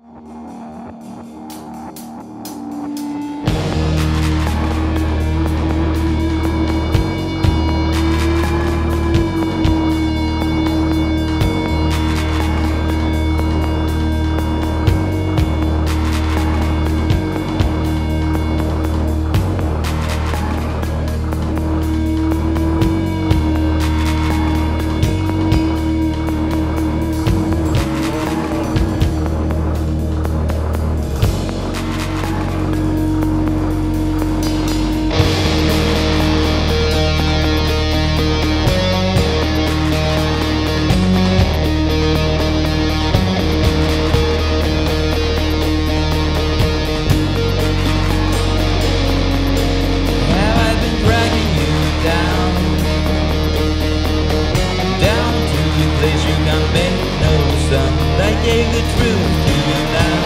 Gave the truth to you now.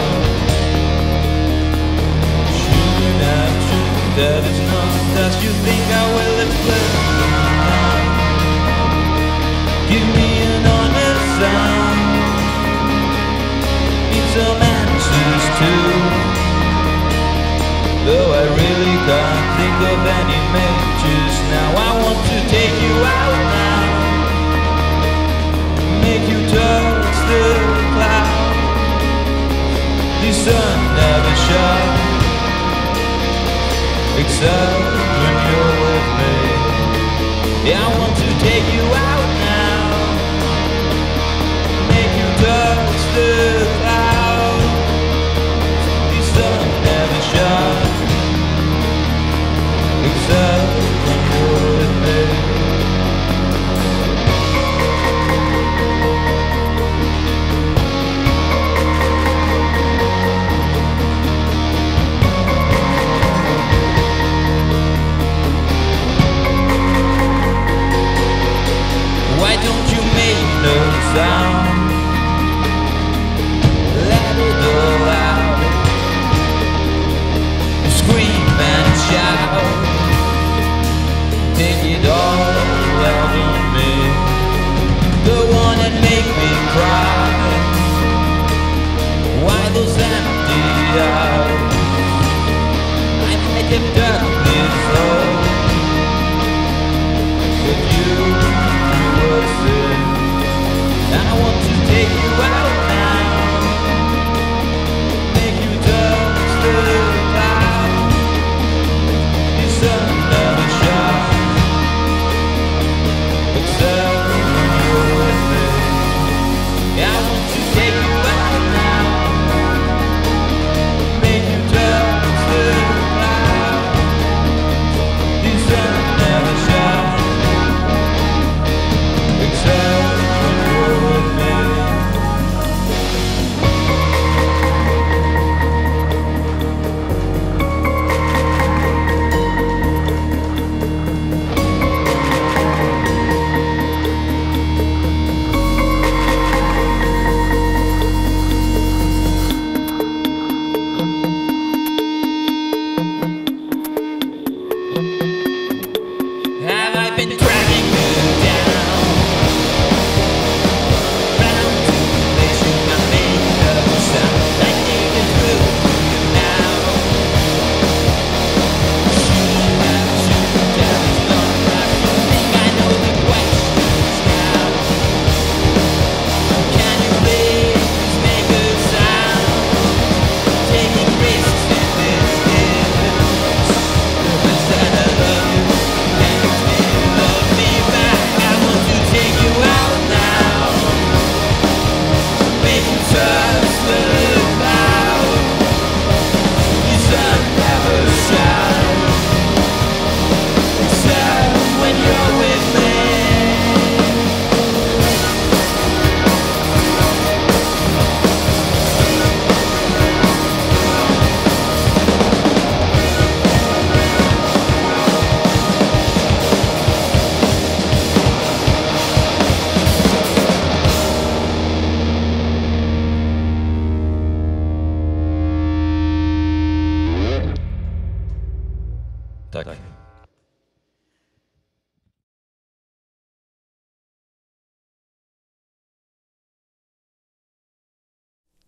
True enough, true, that is not that you think I will explain. Give me an honest sound. Need some answers too. Though I really can't think of any matches now. I want to take you out now. Make you touch the cloud. The sun never shines except when you're with me. Yeah, I want to take you out now. Make you touch the cloud. The sun never shines except when you're with me.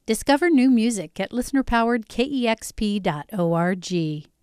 Discover new music at listener-powered KEXP.org.